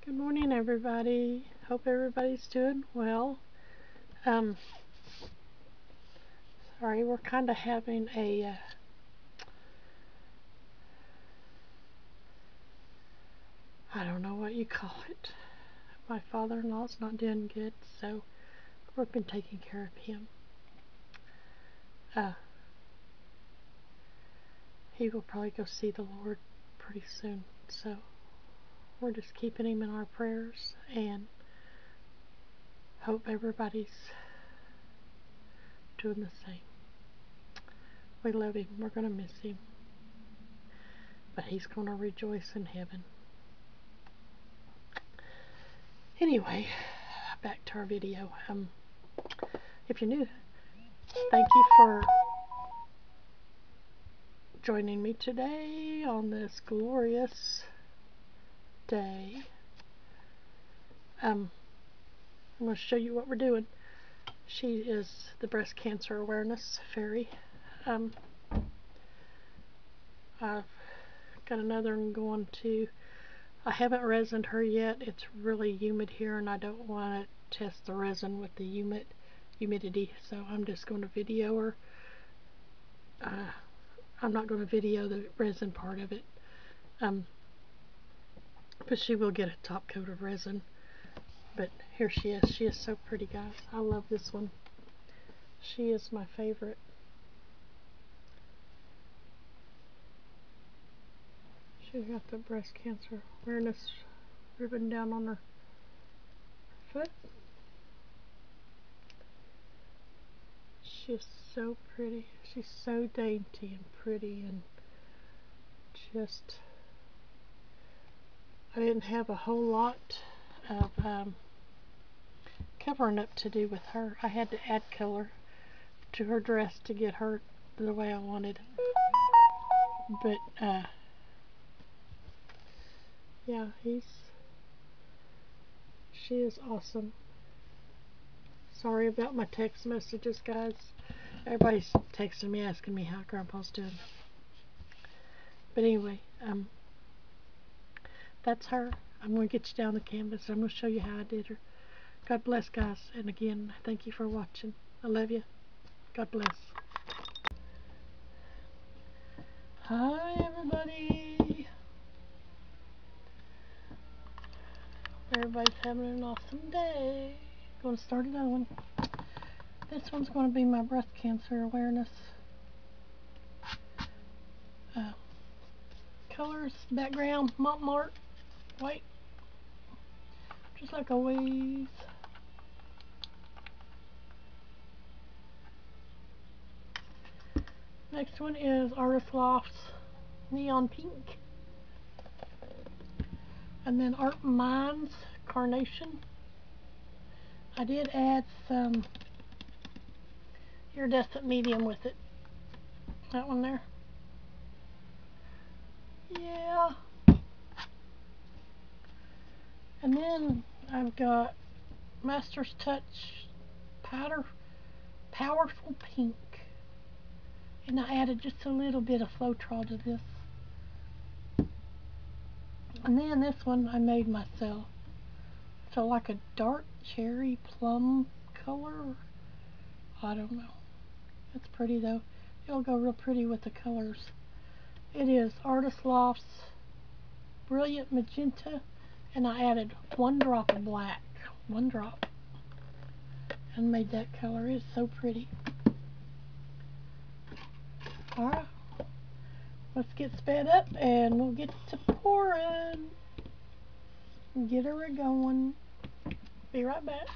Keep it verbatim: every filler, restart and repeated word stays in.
Good morning, everybody. Hope everybody's doing well. Um, sorry, we're kind of having a uh, I don't know what you call it. My father-in-law's not doing good, so we've been taking care of him. Uh, he will probably go see the Lord pretty soon, so we're just keeping him in our prayers and hope everybody's doing the same. We love him. We're going to miss him. But he's going to rejoice in heaven. Anyway, back to our video. Um, if you're new, thank you for joining me today on this glorious day. Um, I'm going to show you what we're doing. She is the Breast Cancer Awareness Fairy. Um, I've got another one going to. I haven't resined her yet. It's really humid here and I don't want to test the resin with the humid humidity, so I'm just going to video her. Uh, I'm not going to video the resin part of it. Um, but she will get a top coat of resin. But here she is. She is so pretty, guys. I love this one. She is my favorite. She's got the breast cancer awareness ribbon down on her foot. She's so pretty. She's so dainty and pretty and just, I didn't have a whole lot of um, covering up to do with her. I had to add color to her dress to get her the way I wanted. But uh, yeah, he's she is awesome. Sorry about my text messages, guys. Everybody's texting me asking me how Grandpa's doing. But anyway, um, that's her. I'm going to get you down the canvas. I'm going to show you how I did her. God bless, guys. And again, thank you for watching. I love you. God bless. Hi, everybody. Everybody's having an awesome day. Going to start another one. This one's going to be my breast cancer awareness. Uh, colors, background, Mont Mart, white. Just like always. Next one is Artist Loft's Neon Pink. And then Art Minds Carnation. I did add some iridescent medium with it. That one there. Yeah. And then I've got Master's Touch Powder Powerful Pink. And I added just a little bit of Floetrol to this. And then this one I made myself. So like a dark cherry plum color. I don't know. It's pretty though. It'll go real pretty with the colors. It is Artist Loft's Brilliant Magenta. And I added one drop of black. One drop. And made that color. It's so pretty. Alright. Let's get sped up and we'll get to pouring. Get her going. Be right back.